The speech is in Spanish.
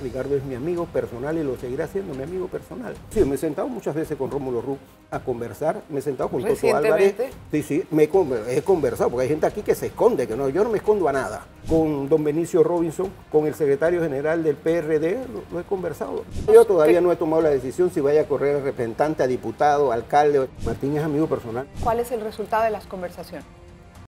Ricardo es mi amigo personal y lo seguirá siendo mi amigo personal. Sí, me he sentado muchas veces con Rómulo Rux a conversar, me he sentado con Toto Álvarez. Sí, he conversado, porque hay gente aquí que se esconde, que no, yo no me escondo a nada. Con don Benicio Robinson, con el secretario general del PRD, lo he conversado. Yo todavía no he tomado la decisión si vaya a correr representante, a diputado, alcalde. Martín es amigo personal. ¿Cuál es el resultado de las conversaciones?